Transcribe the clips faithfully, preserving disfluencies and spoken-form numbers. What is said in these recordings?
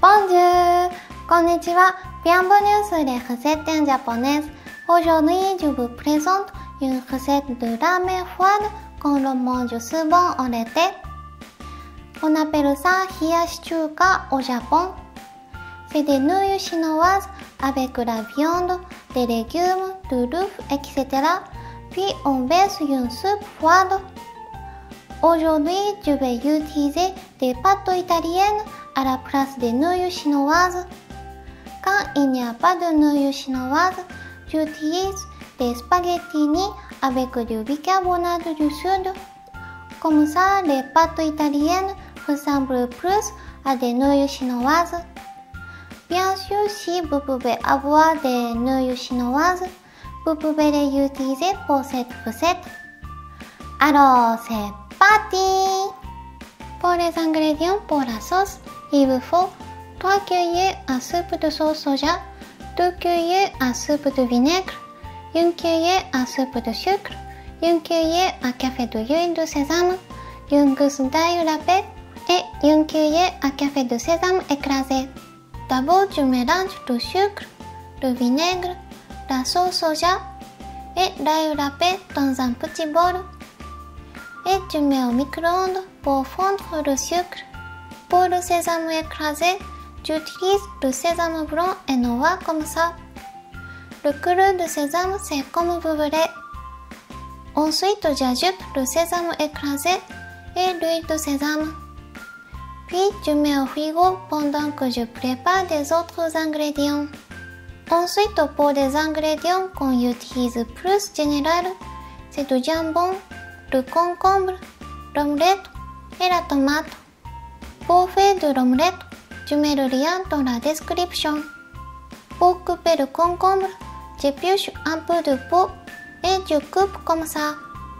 Bonjour! Konnichiwa! Bienvenue sur les recettes en japonaises. Aujourd'hui, je vous présente une recette de ramen froide qu'on le mange souvent en été. On appelle ça hiyashi-chuka au Japon. C'est des nouilles chinoises avec la viande, des légumes, du riz, et cetera. Puis on verse une soupe froide. Aujourd'hui, je vais utiliser des pâtes italiennes à la place des nouilles chinoises. Quand il n'y a pas de nouilles chinoises, j'utilise des spaghettini avec du bicarbonate du soude. Comme ça, les pâtes italiennes ressemblent plus à des nouilles chinoises. Bien sûr, si vous pouvez avoir des nouilles chinoises, vous pouvez les utiliser pour cette recette. Alors, c'est parti! Pour les ingrédients pour la sauce, il vous faut trois cuillères à soupe de sauce soja, deux cuillères à soupe de vinaigre, une cuillère à soupe de sucre, une cuillère à café d'huile de sésame, une gousse d'ail râpé et une cuillère à café de sésame écrasé. D'abord, je mélange le sucre, le vinaigre, la sauce soja et l'ail râpé dans un petit bol. Et je mets au micro-ondes pour fondre le sucre. Pour le sésame écrasé, j'utilise le sésame blanc et noir comme ça. Le couleur de sésame, c'est comme vous voulez. Ensuite, j'ajoute le sésame écrasé et l'huile de sésame. Puis, je mets au frigo pendant que je prépare des autres ingrédients. Ensuite, pour les ingrédients qu'on utilise plus général, c'est du jambon, le concombre, l'omelette et la tomate. Pour faire de l'omelette, je mets le lien dans la description. Pour couper le concombre, j'épluche un peu de peau et je coupe comme ça.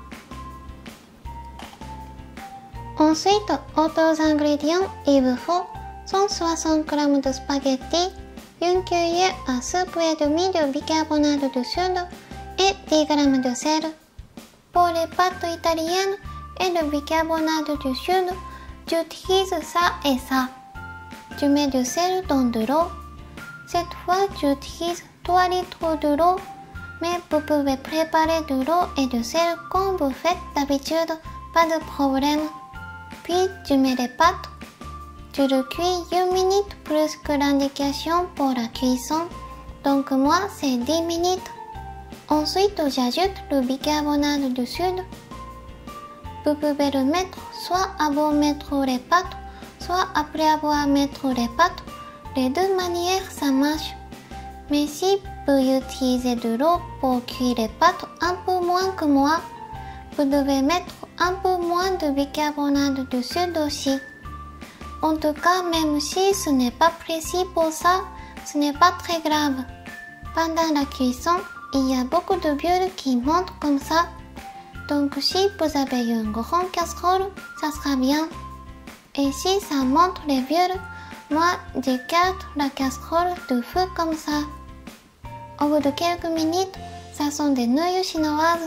Ensuite, autres ingrédients, il vous faut cent soixante grammes de spaghetti, une cuillère à soupe et demie de bicarbonate de soude et dix grammes de sel. Pour les pâtes italiennes et le bicarbonate de soude, j'utilise ça et ça. Je mets du sel dans de l'eau. Cette fois, j'utilise trois litres de l'eau, mais vous pouvez préparer de l'eau et du sel comme vous faites d'habitude, pas de problème. Puis, je mets les pâtes. Je le cuis une minute plus que l'indication pour la cuisson, donc moi, c'est dix minutes. Ensuite, j'ajoute le bicarbonate de soude. Vous pouvez le mettre soit avant de mettre les pâtes, soit après avoir mis les pâtes. Les deux manières, ça marche. Mais si vous utilisez de l'eau pour cuire les pâtes un peu moins que moi, vous devez mettre un peu moins de bicarbonate de soude aussi. En tout cas, même si ce n'est pas précis pour ça, ce n'est pas très grave. Pendant la cuisson, il y a beaucoup de bulles qui montent comme ça. Donc si vous avez une grande casserole, ça sera bien. Et si ça monte les bulles, moi j'écarte la casserole du feu comme ça. Au bout de quelques minutes, ça sont des nouilles chinoises.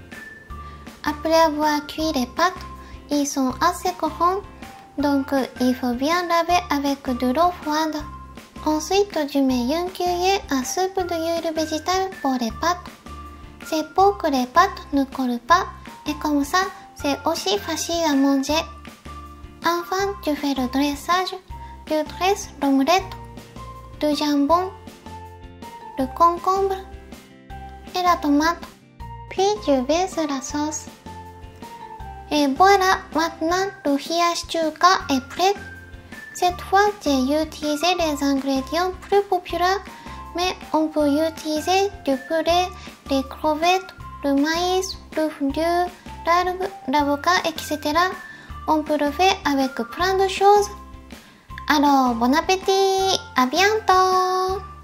Après avoir cuit les pâtes, ils sont assez courants, donc il faut bien laver avec de l'eau froide. Ensuite, je mets une cuillère à soupe d'huile végétale pour les pâtes. C'est pour que les pâtes ne collent pas et comme ça, c'est aussi facile à manger. Enfin, je fais le dressage. Je dresse l'omelette, le jambon, le concombre et la tomate. Puis je verse la sauce. Et voilà, maintenant le hiyashi-chuka est prêt. Cette fois, j'ai utilisé les ingrédients plus populaires, mais on peut utiliser du poulet, des crevettes, le maïs, le dur, l'algue, l'avocat, et cetera. On peut le faire avec plein de choses. Alors, bon appétit! À bientôt!